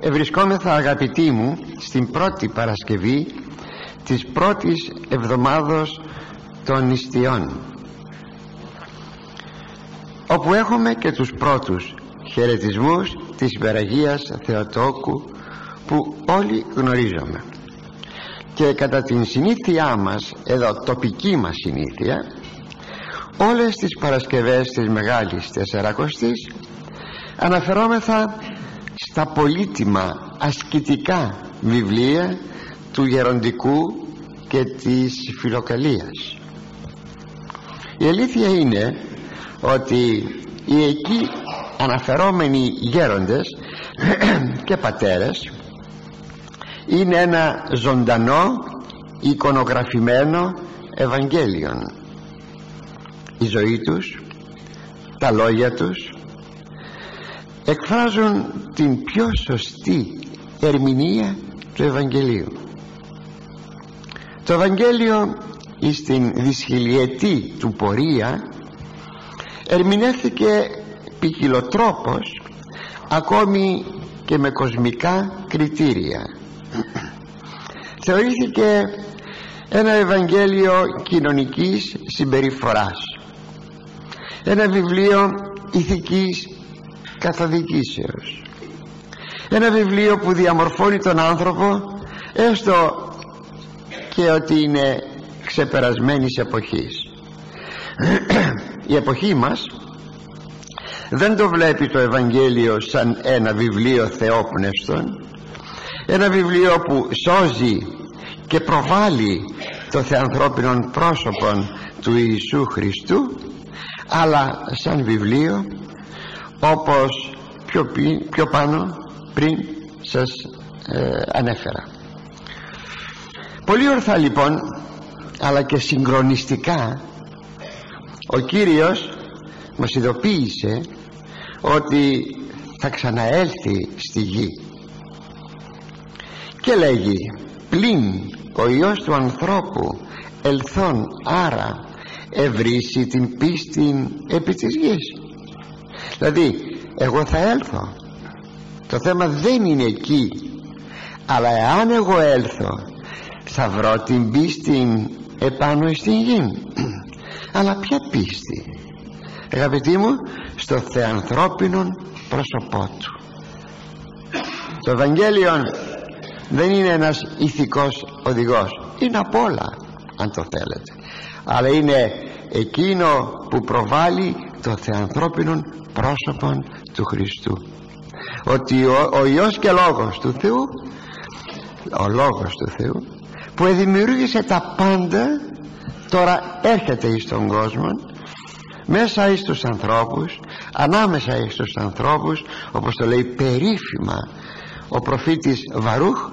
Ευρισκόμεθα, αγαπητοί μου, στην πρώτη Παρασκευή της πρώτης εβδομάδος των νηστείων, όπου έχουμε και τους πρώτους χαιρετισμούς της Υπεραγίας Θεοτόκου που όλοι γνωρίζουμε. Και κατά την συνήθειά μας, εδώ τοπική μας συνήθεια, όλες τις Παρασκευές της Μεγάλης Τεσσαρακοστής αναφερόμεθα στα πολύτιμα ασκητικά βιβλία του Γεροντικού και της Φιλοκαλίας. Η αλήθεια είναι ότι οι εκεί αναφερόμενοι γέροντες και πατέρες είναι ένα ζωντανό εικονογραφημένο Ευαγγέλιον. Η ζωή τους, τα λόγια τους εκφράζουν την πιο σωστή ερμηνεία του Ευαγγελίου. Το Ευαγγέλιο στην δυσχυλιετή του πορεία ερμηνεύθηκε ποικιλοτρόπως, ακόμη και με κοσμικά κριτήρια. Θεωρήθηκε ένα Ευαγγέλιο κοινωνικής συμπεριφοράς, ένα βιβλίο ηθικής καθοδικήσεως, ένα βιβλίο που διαμορφώνει τον άνθρωπο, έστω και ότι είναι ξεπερασμένης εποχής. Η εποχή μας δεν το βλέπει το Ευαγγέλιο σαν ένα βιβλίο θεόπνευστον, ένα βιβλίο που σώζει και προβάλλει το θεανθρώπινον πρόσωπον του Ιησού Χριστού, αλλά σαν βιβλίο όπως πιο πάνω πριν σας ανέφερα. Πολύ ορθά λοιπόν, αλλά και συγκρονιστικά, ο Κύριος μας ειδοποίησε ότι θα ξαναέλθει στη γη και λέγει: πλην ο Υιός του ανθρώπου ελθόν άρα ευρύσει την πίστη επί της γης. Δηλαδή, εγώ θα έλθω, το θέμα δεν είναι εκεί, αλλά εάν εγώ έλθω θα βρω την πίστη επάνω στην γη. Αλλά ποια πίστη, αγαπητοί μου? Στο θεανθρώπινον πρόσωπό του. Το Ευαγγέλιο δεν είναι ένας ηθικός οδηγός, είναι απ' όλα, αν το θέλετε, αλλά είναι εκείνο που προβάλλει το θεανθρώπινον πρόσωπον του Χριστού. Ότι ο Υιός και Λόγος του Θεού, ο Λόγος του Θεού που δημιούργησε τα πάντα, τώρα έρχεται εις τον κόσμο, μέσα εις τους ανθρώπους, ανάμεσα εις τους ανθρώπους, όπως το λέει περίφημα ο προφήτης Βαρούχ,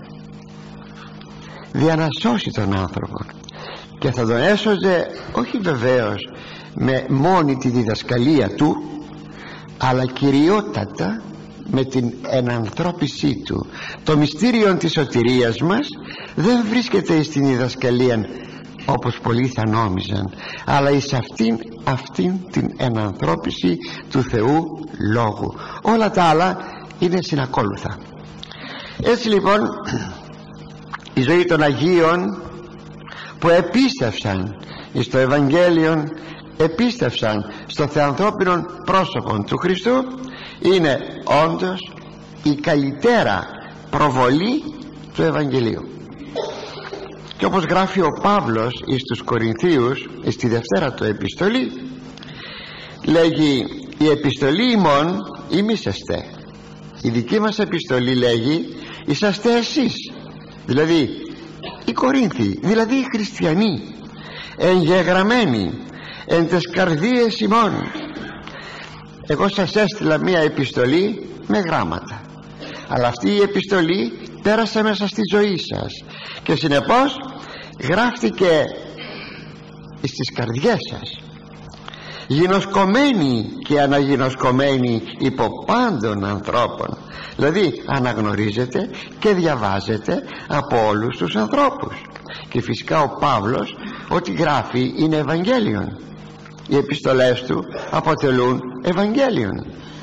για να σώσει τον άνθρωπο. Και θα τον έσωζε όχι βεβαίως με μόνη τη διδασκαλία του, αλλά κυριότατα με την ενανθρώπισή του. Το μυστήριο της σωτηρίας μας δεν βρίσκεται στην διδασκαλία όπως πολλοί θα νόμιζαν, αλλά εις αυτήν την ενανθρώπιση του Θεού Λόγου. Όλα τα άλλα είναι συνακόλουθα. Έτσι λοιπόν η ζωή των Αγίων που επίστευσαν στο Ευαγγέλιο, επίστευσαν στο θεανθρώπινο πρόσωπο του Χριστού, είναι όντως η καλύτερα προβολή του Ευαγγελίου. Και όπως γράφει ο Παύλος εις τους Κορινθίους, στη δευτέρα του επιστολή, λέγει: η επιστολή ημών ημίσαστε. Η δική μας επιστολή, λέγει, είσαστε εσείς, δηλαδή οι Κορίνθιοι, δηλαδή οι χριστιανοί, εγγεγραμμένοι εν τες καρδίες ημών. Εγώ σας έστειλα μία επιστολή με γράμματα, αλλά αυτή η επιστολή πέρασε μέσα στη ζωή σας και συνεπώς γράφτηκε στις καρδιές σας, γινωσκωμένη και αναγινωσκωμένη υπό πάντων ανθρώπων. Δηλαδή αναγνωρίζεται και διαβάζεται από όλους τους ανθρώπους. Και φυσικά ο Παύλος ό,τι γράφει είναι Ευαγγέλιον. Οι επιστολές του αποτελούν Ευαγγέλιον.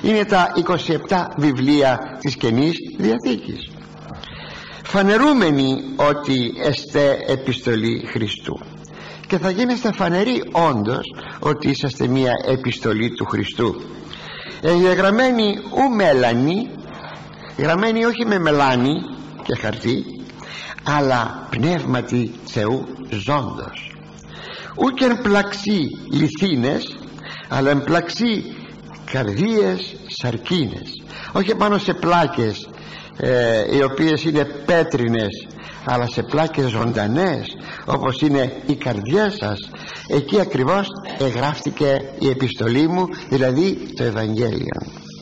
είναι τα 27 βιβλία της Καινής Διαθήκης, φανερούμενοι ότι εστέ επιστολή Χριστού. Και θα γίνεστε φανεροί όντως ότι είσαστε μια επιστολή του Χριστού, εγγεγραμμένη ου μέλανη, γραμμένη όχι με μελάνι και χαρτί, αλλά πνεύματι Θεού ζώντος, ούκ εν πλαξί λιθίνες, αλλά εν πλαξί καρδίες σαρκίνες. Όχι πάνω σε πλάκες οι οποίες είναι πέτρινες, αλλά σε πλάκες ζωντανές, όπως είναι η καρδιά σας. Εκεί ακριβώς εγγράφτηκε η επιστολή μου, δηλαδή το Ευαγγέλιο.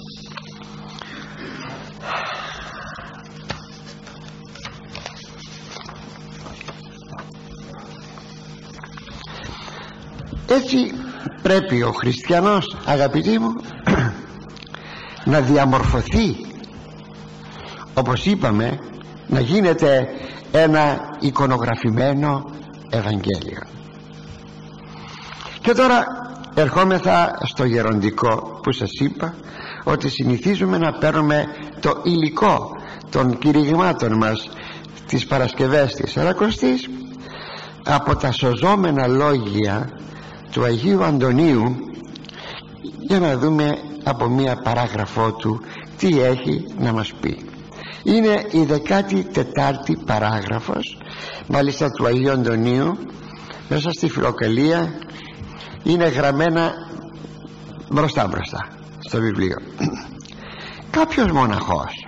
Έτσι πρέπει ο χριστιανός, αγαπητοί μου, να διαμορφωθεί, όπως είπαμε, να γίνεται ένα εικονογραφημένο Ευαγγέλιο. Και τώρα ερχόμεθα στο γεροντικό, που σας είπα ότι συνηθίζουμε να παίρνουμε το υλικό των κηρυγμάτων μας τις Παρασκευές της Σαρακοστής από τα σωζόμενα λόγια του Αγίου Αντωνίου, για να δούμε από μία παράγραφό του τι έχει να μας πει. Είναι η 14η παράγραφος μάλιστα του Αγίου Αντωνίου, μέσα στη Φιλοκαλία, είναι γραμμένα μπροστά στο βιβλίο. Κάποιος μοναχός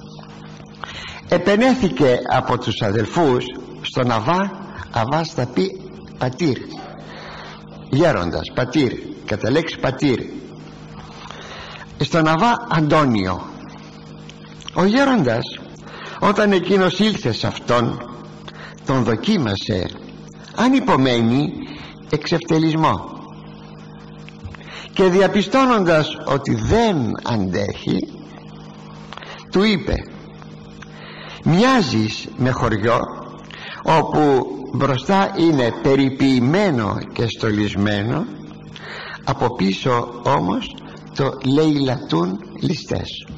επενέθηκε από τους αδελφούς στον Αβάς θα πει πατήρ, γέροντας, πατήρ, κατά λέξη πατήρ, στον Αβά Αντώνιο. Ο γέροντας, όταν εκείνος ήλθε σε αυτόν, τον δοκίμασε αν υπομένει εξευτελισμό, και διαπιστώνοντας ότι δεν αντέχει, του είπε: μοιάζεις με χωριό όπου μπροστά είναι περιποιημένο και στολισμένο, από πίσω όμως το λαιλατούν ληστές.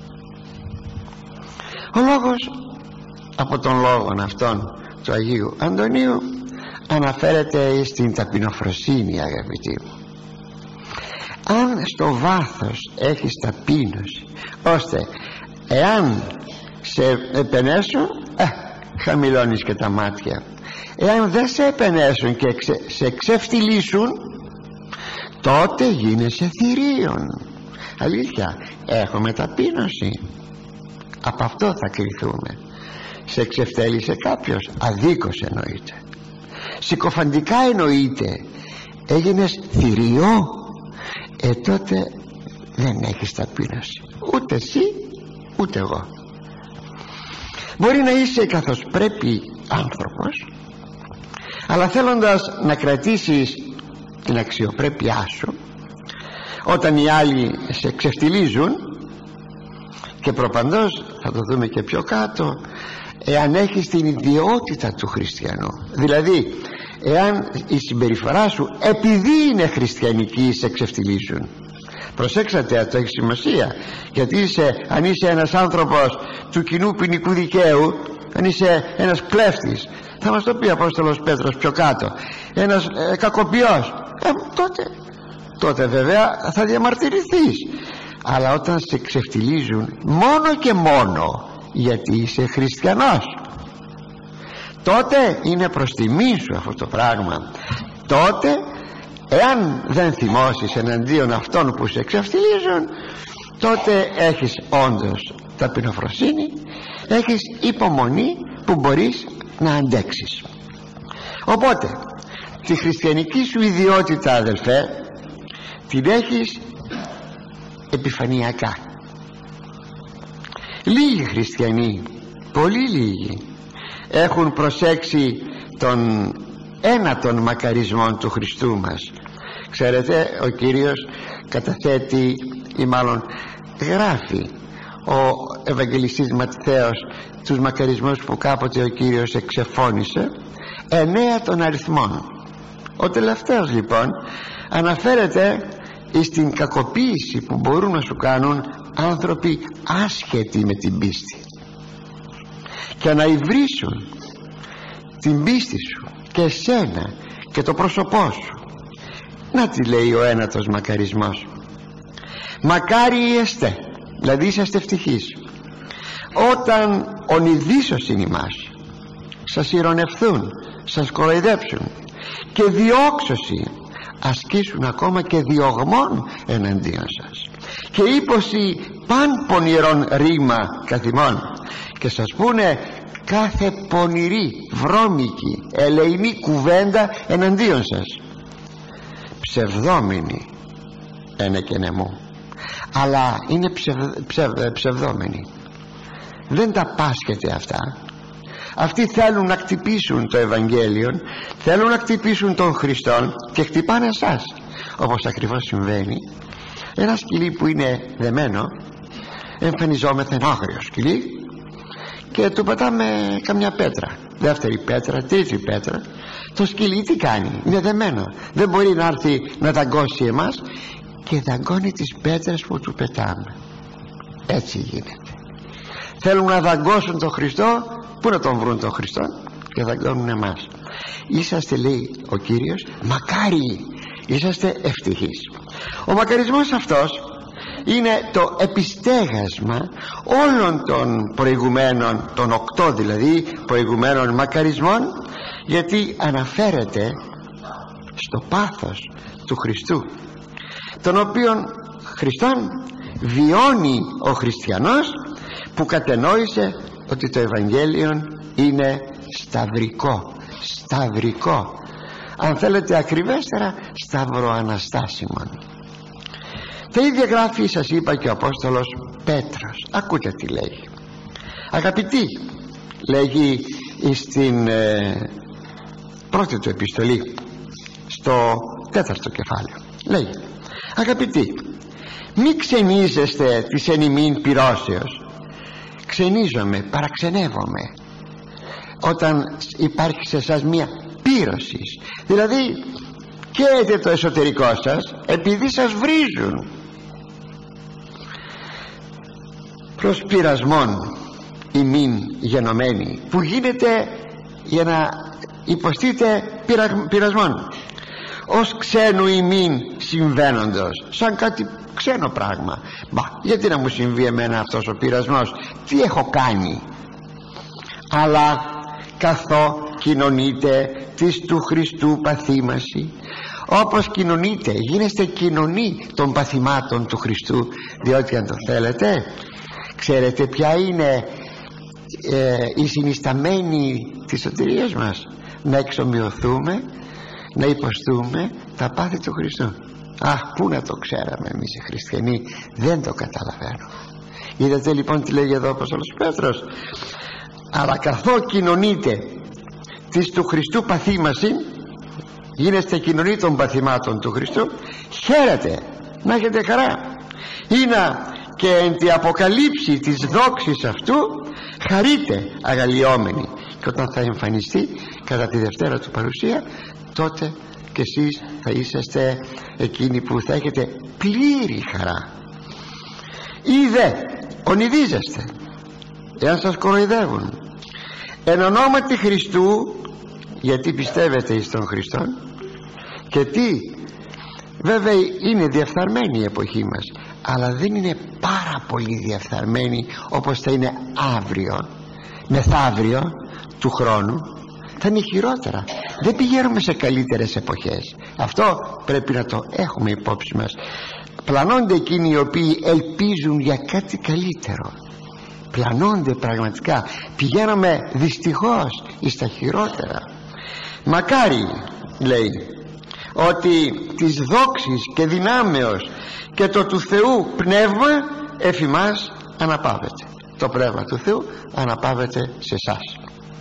Ο λόγος, από τον λόγον αυτόν του Αγίου Αντωνίου, αναφέρεται στην ταπεινοφροσύνη, αγαπητοί μου. Αν στο βάθος έχεις ταπείνωση, ώστε εάν σε επενέσουν, χαμηλώνεις και τα μάτια. Εάν δεν σε επενέσουν και σε εξευτυλίσουν, τότε γίνεσαι θηρίων. Αλήθεια, έχουμε ταπείνωση, από αυτό θα κριθούμε. Σε εξευτέλισε κάποιος, αδίκως εννοείται, συκοφαντικά εννοείται, έγινες θηριό, τότε δεν έχεις ταπείνωση, ούτε εσύ ούτε εγώ. Μπορεί να είσαι καθώς πρέπει άνθρωπος, αλλά θέλοντας να κρατήσεις την αξιοπρέπειά σου, όταν οι άλλοι σε ξεφτιλίζουν, και προπαντός θα το δούμε και πιο κάτω, εάν έχεις την ιδιότητα του χριστιανού, δηλαδή εάν η συμπεριφορά σου επειδή είναι χριστιανική σε ξεφτιλίζουν. Προσέξατε, αυτό έχει σημασία, γιατί αν είσαι ένας άνθρωπος του κοινού ποινικού δικαίου, αν είσαι ένας κλέφτης, θα μας το πει ο Απόστολος Πέτρος πιο κάτω, ένας κακοποιός, τότε βέβαια θα διαμαρτυρηθείς. Αλλά όταν σε ξεφτιλίζουν μόνο και μόνο γιατί είσαι χριστιανός, τότε είναι προς τιμή σου αυτό το πράγμα. Τότε, εάν δεν θυμώσεις εναντίον αυτών που σε ξεφτιλίζουν, τότε έχεις όντως ταπεινοφροσύνη, έχεις υπομονή που μπορείς να αντέξεις. Οπότε τη χριστιανική σου ιδιότητα, αδελφέ, την έχεις επιφανειακά. Λίγοι χριστιανοί, πολύ λίγοι, έχουν προσέξει τον ένα των μακαρισμών του Χριστού μας. Ξέρετε, ο Κύριος καταθέτει, ή μάλλον γράφει ο Ευαγγελιστής Ματθαίος τους μακαρισμούς που κάποτε ο Κύριος εξεφώνησε, 9 των αριθμών. Ο τελευταίος λοιπόν αναφέρεται στην κακοποίηση που μπορούν να σου κάνουν άνθρωποι άσχετοι με την πίστη και να υβρίσουν την πίστη σου και εσένα και το πρόσωπό σου. Να τι λέει ο ένατος μακαρισμός: μακάρι εστε, δηλαδή είσαστε ευτυχείς, όταν ονειδίσωσιν ημάς, σας ηρωνευθούν, σας κοροϊδέψουν και διώξωση ασκήσουν ακόμα και διωγμών εναντίον σας και ύποση παν πονηρών ρήμα καθημών και σας πούνε κάθε πονηρή, βρώμικη, ελεηνή κουβέντα εναντίον σας, ψευδόμενοι ένε και νεμού, αλλά είναι ψευδόμενοι, δεν τα πάσχεται αυτά. Αυτοί θέλουν να χτυπήσουν το Ευαγγέλιο, θέλουν να χτυπήσουν τον Χριστόν και χτυπάνε εσάς, όπως ακριβώς συμβαίνει. Ένα σκυλί που είναι δεμένο εμφανιζόμεθα άγριο σκυλί και του πατάμε καμιά πέτρα, δεύτερη πέτρα, τρίτη πέτρα. Το σκυλί τι κάνει? Είναι δεμένο, δεν μπορεί να έρθει να δαγκώσει εμάς και δαγκώνει τις πέτρες που του πετάμε. Έτσι γίνεται. Θέλουν να δαγκώσουν τον Χριστό, πού να τον βρουν τον Χριστό, και δαγκώνουν εμάς. Είσαστε, λέει ο Κύριος, μακάριοι, είσαστε ευτυχείς. Ο μακαρισμός αυτός είναι το επιστέγασμα όλων των προηγουμένων, των 8 δηλαδή προηγουμένων μακαρισμών, γιατί αναφέρεται στο πάθος του Χριστού, τον οποίον Χριστόν βιώνει ο χριστιανός που κατενόησε ότι το Ευαγγέλιο είναι σταυρικό, αν θέλετε ακριβέστερα σταυροαναστάσιμον. Τα ίδια γράφει, σας είπα, και ο Απόστολος Πέτρος. Ακούτε τι λέγει: αγαπητοί, λέγει στην πρώτη του επιστολή, στο 4ο κεφάλαιο, λέει: αγαπητοί, μη ξενίζεστε της εν ημίν πυρώσεως. Ξενίζομαι, παραξενεύομαι όταν υπάρχει σε εσάς μία πύρωση, δηλαδή καίτε το εσωτερικό σας επειδή σας βρίζουν. Προς πειρασμόν ημίν γενομένοι, που γίνεται για να υποστείτε πειρασμόν, ως ξένου ημίν συμβαίνοντος, σαν κάτι ξένο πράγμα. Γιατί να μου συμβεί εμένα αυτός ο πειρασμός? Τι έχω κάνει? Αλλά καθώ κοινωνείτε της του Χριστού παθήμαση, όπως κοινωνείτε, γίνεστε κοινωνοί των παθημάτων του Χριστού, διότι αν το θέλετε, ξέρετε ποια είναι η συνισταμένη της σωτηρίας μας? Να εξομοιωθούμε, να υποστούμε τα πάθη του Χριστού. Αχ, πού να το ξέραμε εμείς οι χριστιανοί, δεν το καταλαβαίνω. Είδατε λοιπόν τι λέγει εδώ ο Απόστολος Πέτρος: αλλά καθώ κοινωνείτε της του Χριστού παθήμαση, γίνεστε κοινωνοί των παθημάτων του Χριστού, χαίρετε, να έχετε χαρά. Είναι και εν τη αποκαλύψη της δόξης αυτού χαρείτε αγαλιόμενοι, και όταν θα εμφανιστεί κατά τη Δευτέρα του παρουσία, τότε και εσείς θα είσαστε εκείνοι που θα έχετε πλήρη χαρά. Είδε, ονειδίζεστε εάν σας κοροϊδεύουν εν ονόματι Χριστού, γιατί πιστεύετε εις τον Χριστόν. Και τι, βέβαια είναι διαφθαρμένη η εποχή μας, αλλά δεν είναι πάρα πολύ διαφθαρμένη όπως θα είναι αύριο, μεθαύριο του χρόνου. Θα είναι χειρότερα. Δεν πηγαίνουμε σε καλύτερες εποχές. Αυτό πρέπει να το έχουμε υπόψη μας. Πλανώνται εκείνοι οι οποίοι ελπίζουν για κάτι καλύτερο. Πλανώνται πραγματικά. Πηγαίνουμε δυστυχώς εις τα χειρότερα. Μακάρι, λέει, ότι της δόξης και δυνάμεως και το του Θεού πνεύμα εφ' ημάς αναπαύεται. Το πνεύμα του Θεού αναπαύεται σε εσάς.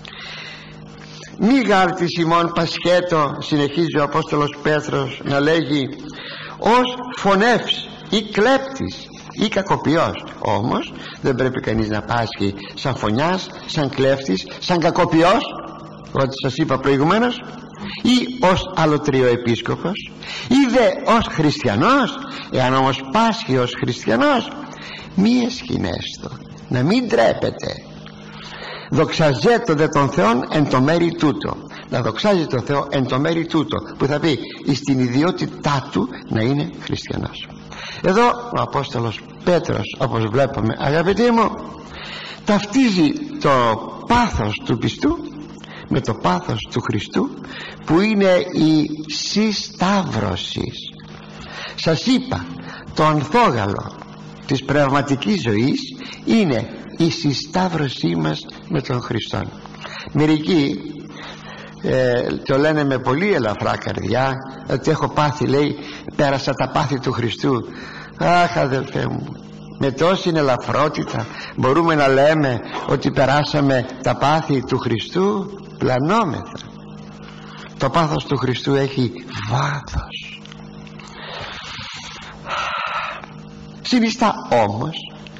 Μη γάρτης ημών πασχέτο, συνεχίζει ο Απόστολος Πέτρος να λέγει, ως φωνεύς ή κλέπτης ή κακοποιός. Όμως δεν πρέπει κανείς να πάσχει σαν φωνιάς, σαν κλέφτης, σαν κακοποιός, ό,τι σας είπα προηγουμένως. ή ως αλωτριοεπίσκοπος ή δε ως χριστιανός? Εάν όμως πάσχει ως χριστιανός, μη εσχυνέστο, να μην τρέπεται. Δοξαζέτο δε τον Θεόν εν το μέρη τούτο, να δοξάζει τον Θεό εν το μέρη τούτο, που θα πει στην ιδιότητά του να είναι χριστιανός. Εδώ ο Απόστολος Πέτρος, όπως βλέπουμε αγαπητοί μου, ταυτίζει το πάθος του πιστού με το πάθος του Χριστού, που είναι η συσταύρωση. Σας είπα, το ανθόγαλο της πνευματικής ζωής είναι η συσταύρωσή μας με τον Χριστό. Μερικοί το λένε με πολύ ελαφρά καρδιά, ότι έχω πάθει, λέει, πέρασα τα πάθη του Χριστού. Αχ, αδελφέ μου, με τόση ελαφρότητα μπορούμε να λέμε ότι περάσαμε τα πάθη του Χριστού? Πλανόμεθα. Το πάθος του Χριστού έχει βάθος. Συνιστά όμως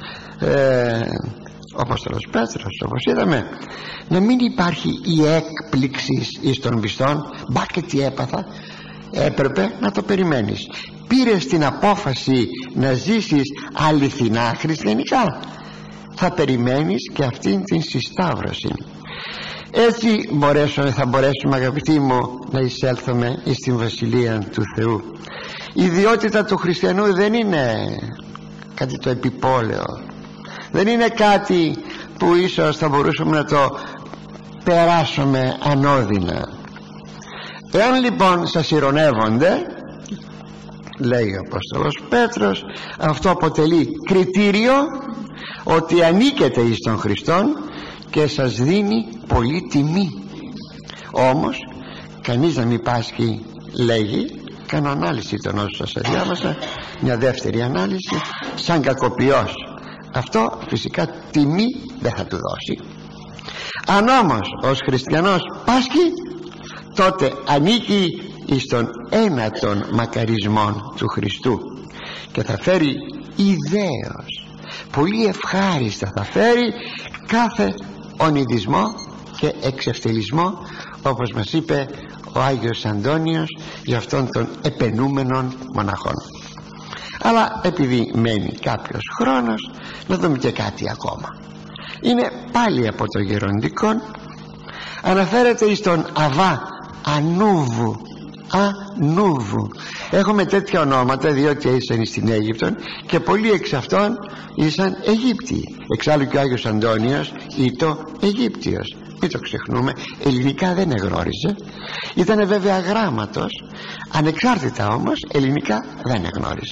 ο Απόστολος Πέτρος, όπως είδαμε, να μην υπάρχει η έκπληξη εις των πιστών. Μπα και τι έπαθα, έπρεπε να το περιμένεις. Πήρες την απόφαση να ζήσεις αληθινά χριστιανικά, θα περιμένεις και αυτήν την συσταύρωση. Έτσι θα μπορέσουμε, αγαπητοί μου, να εισέλθουμε στην Βασιλεία του Θεού. Η ιδιότητα του χριστιανού δεν είναι κάτι το επιπόλαιο, δεν είναι κάτι που ίσως θα μπορούσαμε να το περάσουμε ανώδυνα. Εάν λοιπόν σας ειρωνεύονται, λέει ο Απόστολος Πέτρος, αυτό αποτελεί κριτήριο ότι ανήκετε εις τον Χριστόν και σας δίνει πολύ τιμή. Όμως κανείς να μην πάσχει, λέγει, κάνω ανάλυση των όσων σας διάβασα, μια δεύτερη ανάλυση, σαν κακοποιός. Αυτό φυσικά τιμή δεν θα του δώσει. Αν όμως ως χριστιανός πάσχει, τότε ανήκει εις τον ένα των μακαρισμών του Χριστού και θα φέρει ιδέως, πολύ ευχάριστα θα φέρει κάθε ονειδισμό και εξευτελισμό, όπως μας είπε ο Άγιος Αντώνιος για αυτόν τον επενούμενων μοναχών. Αλλά επειδή μένει κάποιος χρόνος, να δούμε και κάτι ακόμα. Είναι πάλι από το γεροντικό, αναφέρεται εις τον Αβά Ανούβου. Ανούβου. Έχουμε τέτοια ονόματα διότι ήσαν στην Αίγυπτον και πολλοί εξ αυτών ήσαν Αιγύπτιοι. Εξάλλου και ο Άγιος Αντώνιος ήτο Αιγύπτιος, μην το ξεχνούμε. Ελληνικά δεν εγνώριζε, ήταν βέβαια αγράμματος, ανεξάρτητα όμως ελληνικά δεν εγνώριζε.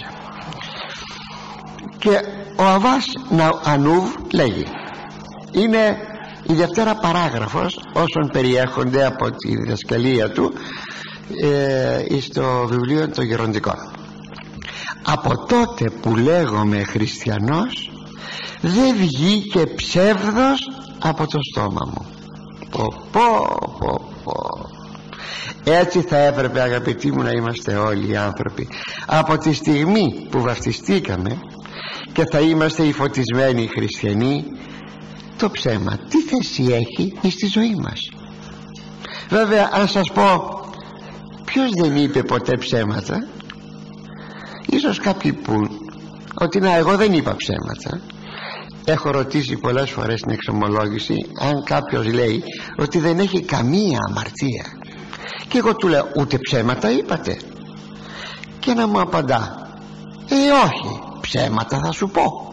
Και ο Αβάς Ανούβ λέγει, είναι η δευτέρα παράγραφος όσων περιέχονται από τη διδασκαλία του στο βιβλίο των Γεροντικών. Από τότε που λέγομαι χριστιανός, δεν βγήκε ψεύδος από το στόμα μου. Έτσι θα έπρεπε, αγαπητοί μου, να είμαστε όλοι οι άνθρωποι. Από τη στιγμή που βαφτιστήκαμε και θα είμαστε οι φωτισμένοι χριστιανοί, το ψέμα τι θέση έχει στη ζωή μας? Βέβαια, αν σας πω, ποιος δεν είπε ποτέ ψέματα? Ίσως κάποιοι πούν ότι να, εγώ δεν είπα ψέματα. Έχω ρωτήσει πολλές φορές στην εξομολόγηση αν κάποιος λέει ότι δεν έχει καμία αμαρτία, και εγώ του λέω, ούτε ψέματα είπατε? Και να μου απαντά, όχι, ψέματα θα σου πω.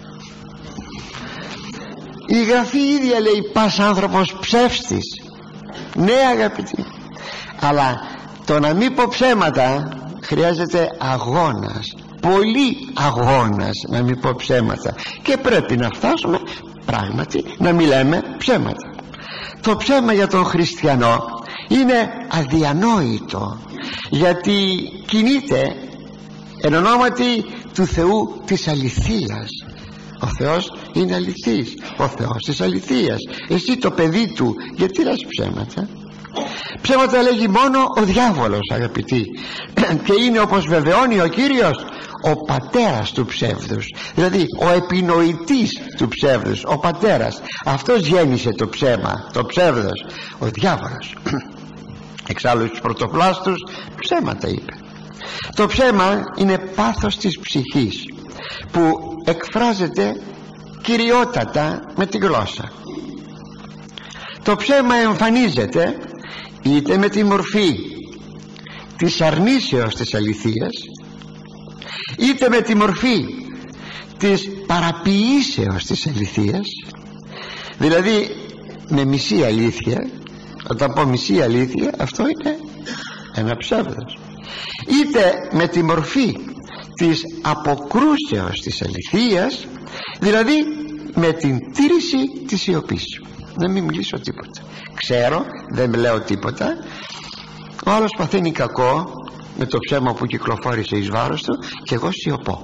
Η Γραφή ίδια λέει, πας άνθρωπος ψεύστης. Ναι, αγαπητοί, αλλά το να μην πω ψέματα χρειάζεται αγώνας, πολύ αγώνας, να μην πω ψέματα, και πρέπει να φτάσουμε πράγματι να μην λέμε ψέματα. Το ψέμα για τον χριστιανό είναι αδιανόητο, γιατί κινείται εν ονόματι του Θεού της αληθείας. Ο Θεός είναι αληθής, ο Θεός της αληθείας. Εσύ το παιδί του, γιατί λες ψέματα? Ψέματα λέγει μόνο ο διάβολος, αγαπητοί, και είναι, όπως βεβαιώνει ο Κύριος, ο πατέρας του ψεύδους, δηλαδή ο επινοητής του ψεύδους, ο πατέρας. Αυτός γέννησε το ψέμα, το ψεύδος, ο διάβολος. Εξάλλου στους πρωτοπλάστους ψέματα είπε. Το ψέμα είναι πάθος της ψυχής που εκφράζεται κυριότατα με τη γλώσσα. Το ψέμα εμφανίζεται είτε με τη μορφή της αρνήσεως της αληθείας, είτε με τη μορφή της παραποιήσεως της αληθείας, δηλαδή με μισή αλήθεια. Όταν πω μισή αλήθεια, αυτό είναι ένα ψεύδος. Είτε με τη μορφή της αποκρούσεως της αληθείας, δηλαδή με την τήρηση της σιωπής. Να μην μιλήσω τίποτα. Ξέρω, δεν λέω τίποτα. Ο άλλος παθαίνει κακό με το ψέμα που κυκλοφόρησε εις βάρος του και εγώ σιωπώ.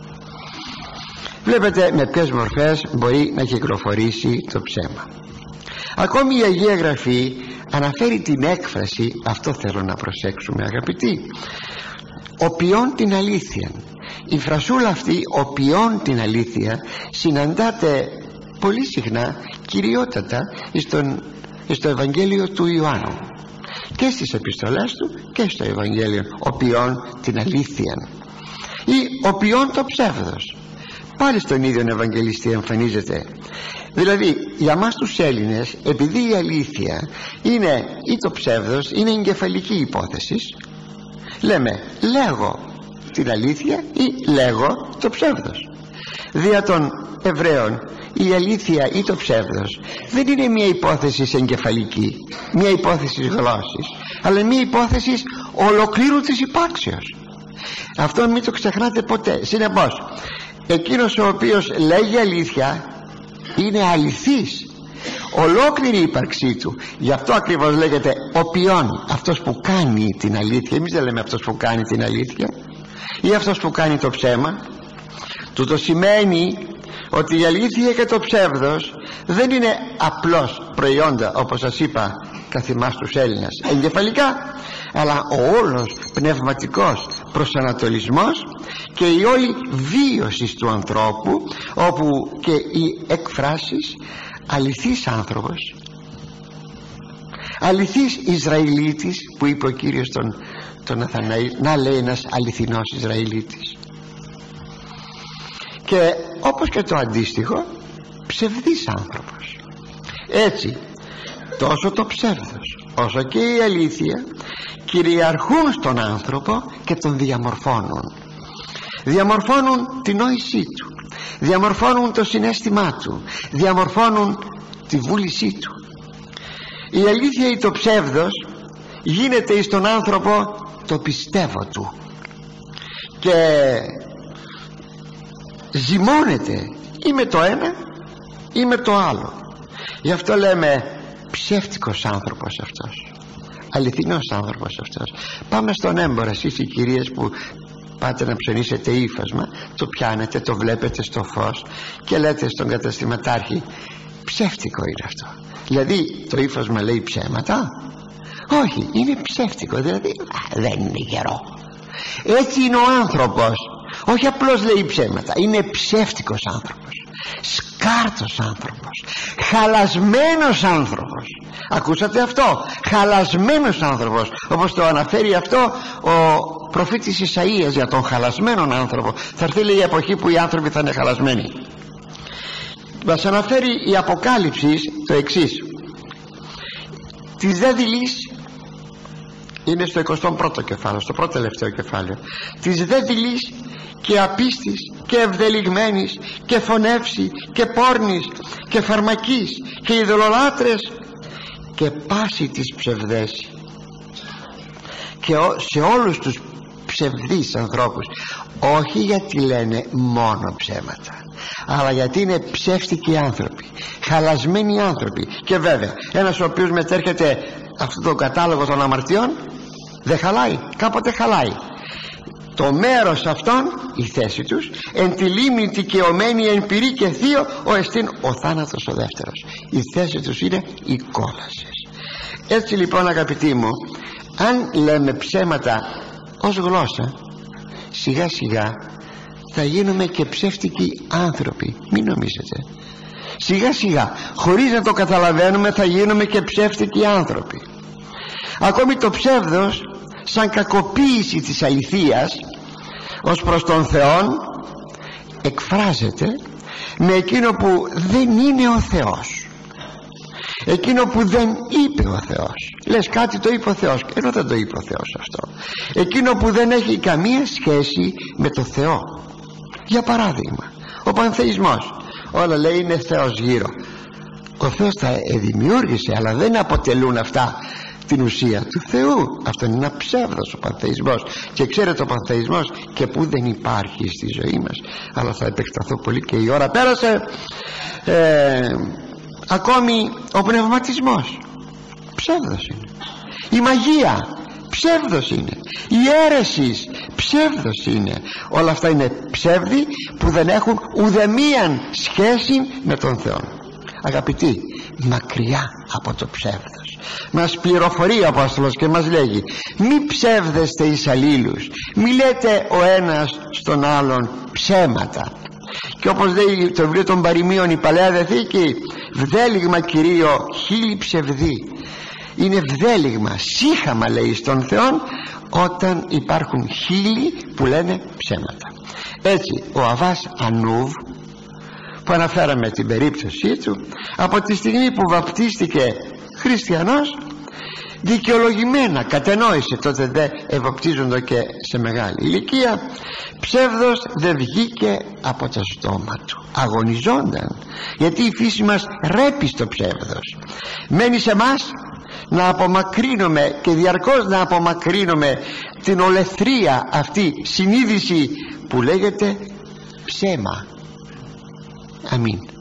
Βλέπετε με ποιες μορφές μπορεί να κυκλοφορήσει το ψέμα. Ακόμη η Αγία Γραφή αναφέρει την έκφραση, αυτό θέλω να προσέξουμε αγαπητοί, «Οποιών την αλήθεια». Η φρασούλα αυτή, «οποιών την αλήθεια», συναντάται πολύ συχνά, κυριότατα στο Ευαγγέλιο του Ιωάννου και στις επιστολές του και στο Ευαγγέλιο, «οποιών την αλήθεια» ή «οποιών το ψεύδος». Πάλι στον ίδιο Ευαγγελιστή εμφανίζεται. Δηλαδή για μας τους Έλληνες, επειδή η αλήθεια είναι ή το ψεύδος, είναι εγκεφαλική υπόθεση, λέμε λέγω την αλήθεια ή λέγω το ψεύδος. Δια των Εβραίων η αλήθεια ή το ψεύδος δεν είναι μια υπόθεση εγκεφαλική, μια υπόθεση γλώσσης, αλλά μια υπόθεση ολοκλήρου της υπάρξεως. Αυτό μην το ξεχνάτε ποτέ. Συνεπώς εκείνος ο οποίος λέγει αλήθεια είναι αληθής, ολόκληρη η ύπαρξή του. Γι' αυτό ακριβώς λέγεται «οποιών», αυτός που κάνει την αλήθεια. Εμείς δεν λέμε αυτός που κάνει την αλήθεια ή αυτός που κάνει το ψέμα. Τούτο σημαίνει ότι η αλήθεια και το ψεύδος δεν είναι απλώς προϊόντα, όπως σας είπα, καθ' εμάς τους Έλληνες εγκεφαλικά, αλλά ο όλος πνευματικός προσανατολισμός και η όλη βίωση του ανθρώπου, όπου και οι εκφράσεις αληθής άνθρωπος, αληθής Ισραηλίτης, που είπε ο Κύριος τον Ναθαναήλ, να λέει ένας αληθινός Ισραηλίτης, και όπως και το αντίστοιχο ψευδής άνθρωπος. Έτσι τόσο το ψεύδος όσο και η αλήθεια κυριαρχούν στον άνθρωπο και τον διαμορφώνουν. Διαμορφώνουν την νόησή του, διαμορφώνουν το συναίσθημά του, διαμορφώνουν τη βούλησή του. Η αλήθεια ή το ψεύδος γίνεται εις τον άνθρωπο το πιστεύω του και ζυμώνεται ή με το ένα ή με το άλλο. Γι' αυτό λέμε ψεύτικος άνθρωπος αυτός, αληθινός άνθρωπος αυτός. Πάμε στον έμπορα, εσείς οι κυρίες που πάτε να ψωνίσετε ύφασμα, το πιάνετε, το βλέπετε στο φως και λέτε στον καταστηματάρχη ψεύτικο είναι αυτό. Δηλαδή το ύφασμα λέει ψέματα? Όχι, είναι ψεύτικο, δηλαδή δεν είναι γερό. Έτσι είναι ο άνθρωπος. Όχι απλώς λέει ψέματα, είναι ψεύτικος άνθρωπος, σκάρτος άνθρωπος, χαλασμένος άνθρωπος. Ακούσατε αυτό? Χαλασμένος άνθρωπος, όπως το αναφέρει αυτό ο προφήτης Ισαΐας για τον χαλασμένον άνθρωπο. Θα έρθει, λέει, η εποχή που οι άνθρωποι θα είναι χαλασμένοι. Μας αναφέρει η Αποκάλυψη το εξής. Της δε δειλής, είναι στο 21ο κεφάλαιο, στο πρώτο τελευταίο κεφάλαιο, της δε δειλής και απίστης και ευδελιγμένης και φωνεύση και πόρνης και φαρμακής και ειδωλολάτρες και πάση της ψευδέση. Και σε όλους τους ψευδείς ανθρώπους, όχι γιατί λένε μόνο ψέματα, αλλά γιατί είναι ψεύτικοι άνθρωποι, χαλασμένοι άνθρωποι. Και βέβαια ένας ο οποίος μετέρχεται αυτόν τον κατάλογο των αμαρτιών δεν χαλάει, κάποτε χαλάει. Το μέρος αυτών, η θέση τους, εν τη λίμνη δικαιωμένη εν πυρή και θείο, ο εστίν ο θάνατος ο δεύτερος. Η θέση τους είναι η κόλαση. Έτσι λοιπόν αγαπητοί μου, αν λέμε ψέματα ως γλώσσα, σιγά σιγά θα γίνουμε και ψεύτικοι άνθρωποι. Μην νομίζετε. Σιγά σιγά, χωρίς να το καταλαβαίνουμε, θα γίνουμε και ψεύτικοι άνθρωποι. Ακόμη το ψεύδος σαν κακοποίηση της αληθείας ως προς τον Θεόν εκφράζεται με εκείνο που δεν είναι ο Θεός, εκείνο που δεν είπε ο Θεός. Λες κάτι το είπε ο Θεός, ενώ δεν το είπε ο Θεός αυτό. Εκείνο που δεν έχει καμία σχέση με το Θεό. Για παράδειγμα, ο πανθεϊσμός. Όλα λέει είναι Θεός γύρω. Ο Θεός τα δημιούργησε, αλλά δεν αποτελούν αυτά την ουσία του Θεού. Αυτό είναι ένα ψεύδος ο πανθεϊσμός. Και ξέρετε, ο πανθεϊσμός και που δεν υπάρχει στη ζωή μας, αλλά θα επεκταθώ πολύ και η ώρα πέρασε. Ακόμη ο πνευματισμός ψεύδος είναι. Η μαγεία ψεύδος είναι. Η αίρεση ψεύδος είναι. Όλα αυτά είναι ψεύδι που δεν έχουν ουδεμίαν σχέση με τον Θεό. Αγαπητοί, μακριά από το ψεύδος. Μας πληροφορεί ο Απόστολος και μας λέγει: μη ψεύδεστε εις αλλήλους, μη λέτε ο ένας στον άλλον ψέματα. Και όπως λέει το βιβλίο των Παροιμίων η Παλαιά Διαθήκη, βδέλιγμα Κυρίω χίλι ψευδή. Είναι βδέλιγμα, σύχαμα λέει στον Θεό όταν υπάρχουν χίλιοι που λένε ψέματα. Έτσι ο Αββάς Ανούβ, που αναφέραμε την περίπτωσή του, από τη στιγμή που βαπτίστηκε χριστιανός, δικαιολογημένα κατενόησε, τότε δεν ευαπτίζονται και σε μεγάλη ηλικία, ψεύδος δεν βγήκε από το στόμα του. Αγωνιζόνταν, γιατί η φύση μας ρέπει στο ψεύδος. Μένει σε μας να απομακρύνουμε και διαρκώς να απομακρύνουμε την ολεθρία αυτή συνείδηση που λέγεται ψέμα. Αμήν.